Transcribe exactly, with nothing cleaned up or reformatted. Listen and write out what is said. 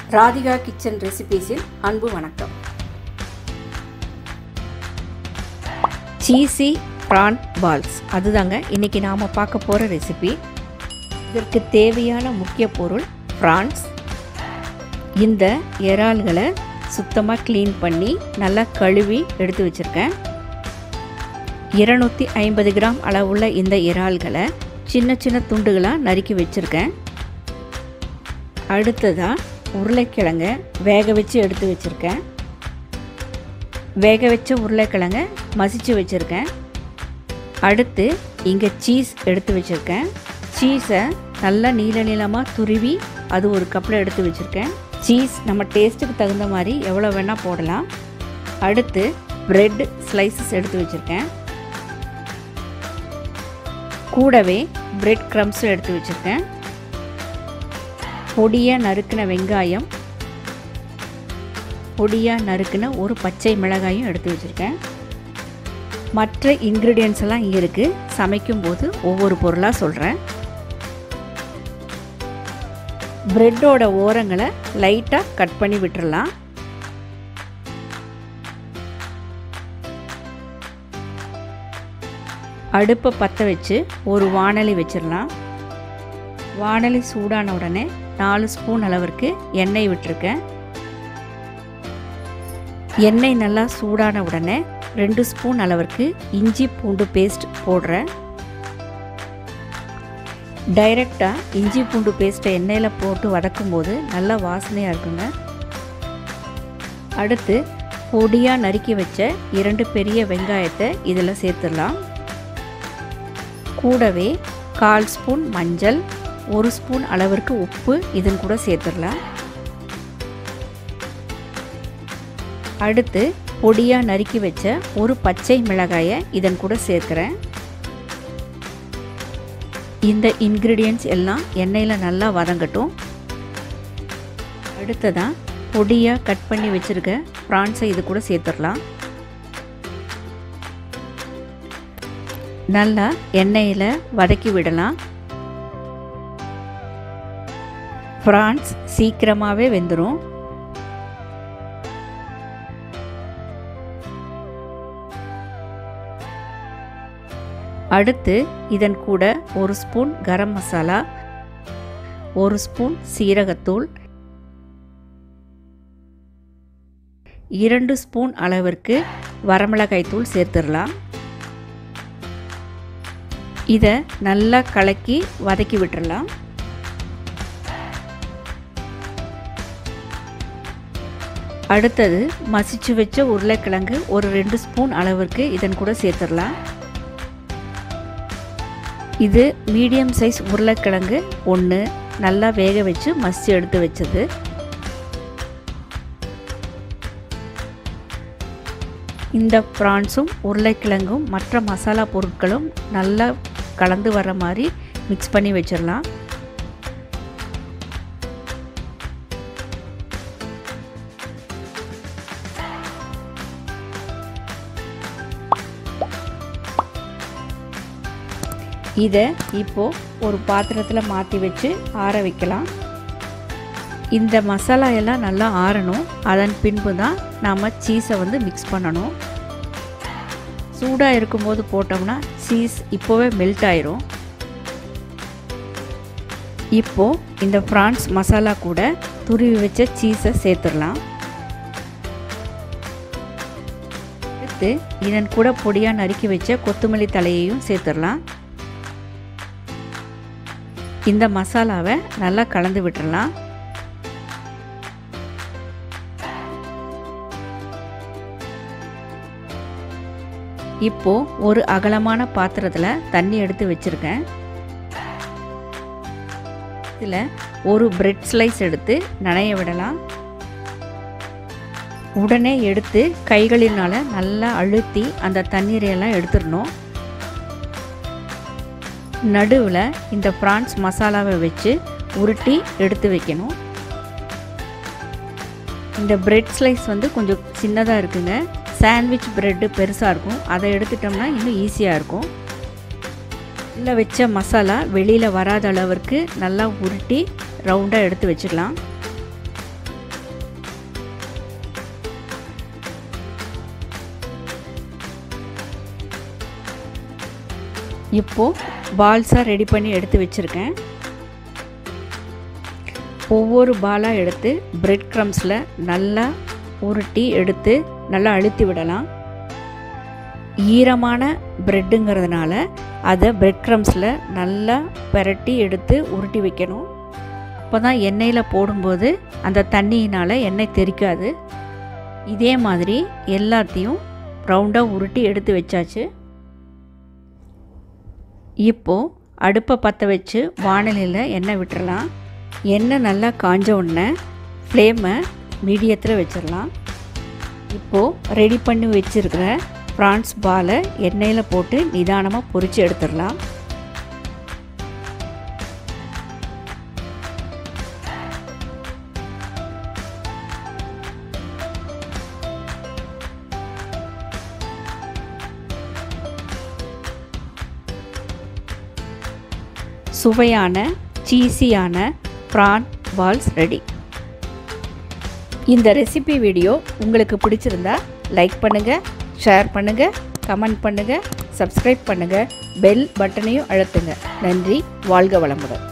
Radhika kitchen ரெசிபீஸில் அன்பு வணக்கம். சீசி PRAN balls அதுதாங்க இன்றைக்கி நாம் பார்க்க போகிற ரெசிபி. இதற்கு தேவையான முக்கிய பொருள் ப்ரான்ஸ். இந்த இறால்களை சுத்தமாக க்ளீன் பண்ணி நல்லா கழுவி எடுத்து வச்சுருக்கேன். இருநூற்றி ஐம்பது கிராம் அளவுள்ள இந்த இறால்களை சின்ன சின்ன துண்டுகளாக நறுக்கி வச்சுருக்கேன். அடுத்ததாக உருளைக்கிழங்க வேக வச்சு எடுத்து வச்சுருக்கேன். வேக வச்ச உருளைக்கிழங்க மசிச்சு வச்சுருக்கேன். அடுத்து இங்கே சீஸ் எடுத்து வச்சுருக்கேன். சீஸை நல்லா நீள நீளமாக துருவி அது ஒரு கப்பில் எடுத்து வச்சுருக்கேன். சீஸ் நம்ம டேஸ்ட்டுக்கு தகுந்த மாதிரி எவ்வளோ வேணால் போடலாம். அடுத்து ப்ரெட் ஸ்லைசஸ் எடுத்து வச்சுருக்கேன். கூடவே ப்ரெட் க்ரம்ஸும் எடுத்து வச்சுருக்கேன். பொடியாக நறுக்கின வெங்காயம், பொடியாக நறுக்கின ஒரு பச்சை மிளகாயும் எடுத்து வச்சுருக்கேன். மற்ற இன்க்ரீடியன்ட்ஸ் எல்லாம் இங்கே இருக்குது. சமைக்கும்போது ஒவ்வொரு பொருளாக சொல்கிறேன். ப்ரெட்டோட ஓரங்களை லைட்டாக கட் பண்ணி விட்டுறலாம். அடுப்பை பற்ற வச்சு ஒரு வாணலி வச்சிடலாம். வாணலி சூடான உடனே நாலு ஸ்பூன் அளவிற்கு எண்ணெய் விட்டுருக்கேன். எண்ணெய் நல்லா சூடான உடனே ரெண்டு ஸ்பூன் அளவிற்கு இஞ்சி பூண்டு பேஸ்ட் போடுறேன். டைரெக்டாக இஞ்சி பூண்டு பேஸ்ட்டை எண்ணெயில் போட்டு வதக்கும் போது நல்லா வாசனையாக இருக்குங்க. அடுத்து பொடியாக நறுக்கி வச்ச இரண்டு பெரிய வெங்காயத்தை இதில் சேர்த்துடலாம். கூடவே கால் ஸ்பூன் மஞ்சள், ஒரு ஸ்பூன் அளவிற்கு உப்பு இதன் கூட சேர்த்துடலாம். அடுத்து பொடியாக நறுக்கி வச்ச ஒரு பச்சை மிளகாயை இதன் கூட சேர்க்குறேன். இந்த இன்க்ரீடியன்ட்ஸ் எல்லாம் எண்ணெயில் நல்லா வதங்கட்டும். அடுத்ததான் பொடியாக கட் பண்ணி வச்சுருக்க ப்ரான்ஸை இது கூட சேர்த்துடலாம். நல்லா எண்ணெயில் வதக்கி விடலாம். ப்ரான்ஸ் சீக்கிரமாகவே வெந்துடும். அடுத்து இதன் கூட ஒரு ஸ்பூன் கரம் மசாலா, ஒரு ஸ்பூன் சீரகத்தூள், இரண்டு ஸ்பூன் அளவிற்கு வரமிளகாய் தூள் சேர்த்துடலாம். இதை நல்லா கலக்கி வதக்கி விட்டுறலாம். அடுத்தது மசிச்சு வச்ச உருளைக்கிழங்கு ஒரு ரெண்டு ஸ்பூன் அளவிற்கு இதன் கூட சேர்த்துடலாம். இது மீடியம் சைஸ் உருளைக்கிழங்கு ஒன்று நல்லா வேக வச்சு மசிச்சு எடுத்து வச்சது. இந்த ப்ரான்ஸும் உருளைக்கிழங்கும் மற்ற மசாலா பொருட்களும் நல்லா கலந்து வர மாதிரி மிக்ஸ் பண்ணி வச்சிடலாம். இதை இப்போது ஒரு பாத்திரத்தில் மாற்றி வச்சு ஆற வைக்கலாம். இந்த மசாலா எல்லாம் நல்லா ஆறணும். அதன் பின்பு தான் நாம் சீஸை வந்து மிக்ஸ் பண்ணணும். சூடாக இருக்கும்போது போட்டோம்னா சீஸ் இப்போவே மெல்ட் ஆயிரும். இப்போது இந்த ப்ரான்ஸ் மசாலா கூட துருவி வச்ச சீஸை சேர்த்துடலாம். அடுத்து இதன் கூட பொடியாக நறுக்கி வச்ச கொத்தமல்லி தலையையும் சேர்த்துடலாம். இந்த மசாலாவை நல்லா கலந்து விட்டுறலாம். இப்போ ஒரு அகலமான பாத்திரத்தில் தண்ணி எடுத்து வச்சுருக்கேன். இதில் ஒரு பிரெட் ஸ்லைஸ் எடுத்து நனைய விடலாம். உடனே எடுத்து கைகளினால் நல்லா அழுத்தி அந்த தண்ணீரையெல்லாம் எடுத்துடணும். நடுவில் இந்த ப்ரான்ஸ் மசாலாவை வச்சு உருட்டி எடுத்து வைக்கணும். இந்த பிரெட் ஸ்லைஸ் வந்து கொஞ்சம் சின்னதாக இருக்குங்க. சாண்ட்விச் ப்ரெட்டு பெருசாக இருக்கும். அதை எடுத்துட்டோம்னா இன்னும் ஈஸியாக இருக்கும். உள்ளே வச்ச மசாலா வெளியில் வராத அளவிற்கு நல்லா உருட்டி ரவுண்டாக எடுத்து வச்சுக்கலாம். இப்போது பால்ஸாக ரெடி பண்ணி எடுத்து வச்சுருக்கேன். ஒவ்வொரு பாலாக எடுத்து பிரெட் க்ரம்ஸில் நல்லா உருட்டி எடுத்து நல்லா அழுத்தி விடலாம். ஈரமான ப்ரெட்டுங்கிறதுனால அதை பிரெட் க்ரம்ஸில் நல்லா பரட்டி எடுத்து உருட்டி வைக்கணும். அப்போ தான் எண்ணெயில் போடும்போது அந்த தண்ணியினால் எண்ணெய் தெறிக்காது. இதே மாதிரி எல்லாத்தையும் ரவுண்டாக உருட்டி எடுத்து வச்சாச்சு. இப்போது அடுப்பை பற்ற வச்சு வாணலியில் எண்ணெய் விட்டுறலாம். எண்ணெய் நல்லா காஞ்ச உடனே ஃப்ளேமை மீடியத்தில் வச்சிடலாம். இப்போது ரெடி பண்ணி வச்சுருக்கிற ப்ரான்ஸ் பாலை எண்ணெயில் போட்டு நிதானமாக பொரித்து எடுத்துடலாம். சுவையான சீஸியான ப்ரான் பால்ஸ் ரெடி. இந்த ரெசிபி வீடியோ உங்களுக்கு பிடிச்சிருந்தா லைக் பண்ணுங்கள், ஷேர் பண்ணுங்கள், கமெண்ட் பண்ணுங்கள், சப்ஸ்கிரைப் பண்ணுங்கள், பெல் பட்டனையும் அழுத்துங்க. நன்றி. வாழ்க வளமுடன்.